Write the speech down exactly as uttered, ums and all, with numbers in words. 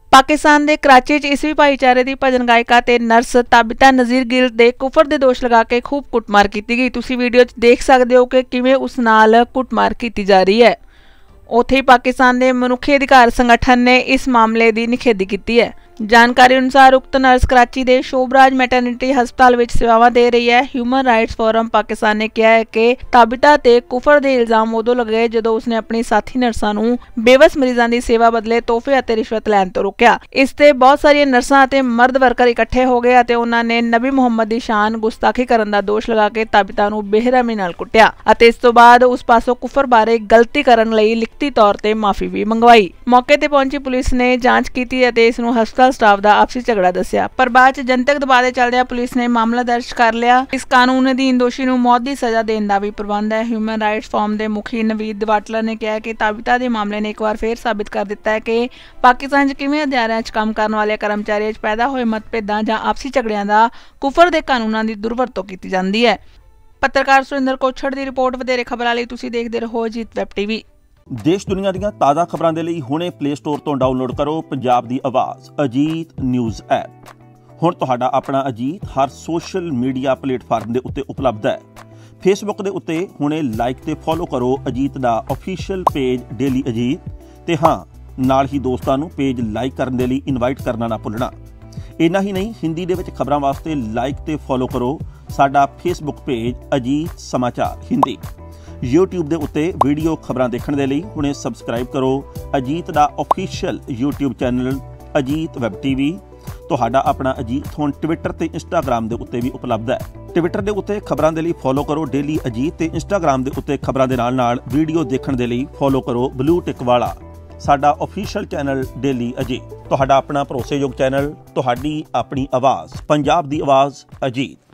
पाकिस्तान के कराची च ईसवी भाईचारे की भजन गायिका ते नर्स ताबिता नज़ीर गिल दे कुफर के दोष लगा के खूब कुटमार की गई। तुसीं वीडियो च देख सकते हो कि किवें उस नाल कुटमार की जा रही है। उत्थे ही पाकिस्तान के मनुखी अधिकार संगठन ने इस मामले की निखेधी की है। जानकारी अनुसार उक्त नर्स कराची के शोभराज मैटरनिटी हस्पताल में सेवावां दे रही है। ह्यूमन राइट्स फोरम पाकिस्तान ने कहा है कि ताबिता ते कुफर के इल्जाम उदों लगे जदों उसने अपनी साथी नर्सां नूं बेबस मरीजों की सेवा बदले तोहफे और रिश्वत लैण तो रोकिया। इस ते बहुत सारिया नर्सां ते मर्द वर्कर इकट्ठे हो गए और उन्होंने नबी मुहम्मद की शान गुस्ताखी करने का दोष लगा के ताबिता नूं बेरहमी नाल कुटिया और इस तो बाद उस पासों कुफर बारे गलती करने लई लिखती तौर पर माफी भी मंगवाई। मौके पर पहुंची पुलिस ने जांच की और इस नूं हस्पताल स्टाफ का आपसी झगड़ा दसिया, पर बाद च जनतक दबाव दे चलदियां पुलिस ने मामला दर्ज कर लिया। इस कानून अधीन दोषी नूं मौत की सजा देने का भी प्रबंध है। ह्यूमन राइट्स फोरम के मुखी नवीद दवाटलर ने कहा कि ताबिता के मामले ने एक बार फिर साबित कर दिता है कि पाकिस्तान च किवें अदारियां च काम करने वाले कर्मचारियों च पैदा होए मतभेदां जां आपसी झगड़ियां का कुफर के कानूनों की दुरवरतों की जाती है। पत्रकार सुरिंदर कोछड़ की रिपोर्ट। वधेरे खबरां लई तुसीं देखदे रहो अजीत वैब टीवी। देश दुनिया ਦੀਆਂ ਤਾਜ਼ਾ ਖਬਰਾਂ ਦੇ ਲਈ ਹੁਣੇ ਪਲੇ ਸਟੋਰ ਤੋਂ ਡਾਊਨਲੋਡ ਕਰੋ ਪੰਜਾਬ ਦੀ ਆਵਾਜ਼ ਅਜੀਤ ਨਿਊਜ਼ ਐਪ। ਹੁਣ ਤੁਹਾਡਾ ਆਪਣਾ ਅਜੀਤ ਹਰ ਸੋਸ਼ਲ ਮੀਡੀਆ ਪਲੇਟਫਾਰਮ ਦੇ ਉੱਤੇ ਉਪਲਬਧ ਹੈ। ਫੇਸਬੁੱਕ ਦੇ ਉੱਤੇ ਹੁਣੇ ਲਾਈਕ ਤੇ ਫੋਲੋ ਕਰੋ ਅਜੀਤ ਦਾ ਅਫੀਸ਼ੀਅਲ ਪੇਜ ਡੇਲੀ ਅਜੀਤ ਤੇ ਹਾਂ ਨਾਲ ਹੀ ਦੋਸਤਾਂ ਨੂੰ ਪੇਜ ਲਾਈਕ ਕਰਨ ਦੇ ਲਈ ਇਨਵਾਈਟ ਕਰਨਾ ਨਾ ਭੁੱਲਣਾ। ਇੰਨਾ ਹੀ ਨਹੀਂ ਹਿੰਦੀ ਦੇ ਵਿੱਚ ਖਬਰਾਂ ਵਾਸਤੇ ਲਾਈਕ ਤੇ ਫੋਲੋ ਕਰੋ ਸਾਡਾ ਫੇਸਬੁੱਕ ਪੇਜ ਅਜੀਤ ਸਮਾਚਾਰ ਹਿੰਦੀ। यूट्यूब के उत्ते वीडियो खबरां देखने के लिए हुणे सबसक्राइब करो अजीत का official YouTube channel Ajit web TV. तुहाडा अपना अजीत हुण ट्विटर ते इंस्टाग्राम के उत्ते भी उपलब्ध है। ट्विटर के उत्ते खबरां के लिए फॉलो करो डेली अजीत ते इंस्टाग्राम के उत्ते खबरां दे नाल नाल वीडियो देखने के लिए फॉलो करो ब्लू टिक वाला साडा ऑफिशियल चैनल डेली अजीत। तुहाडा अपना भरोसेयोग चैनल, तुहाडी अपनी आवाज़, पंजाब दी आवाज़ अजीत।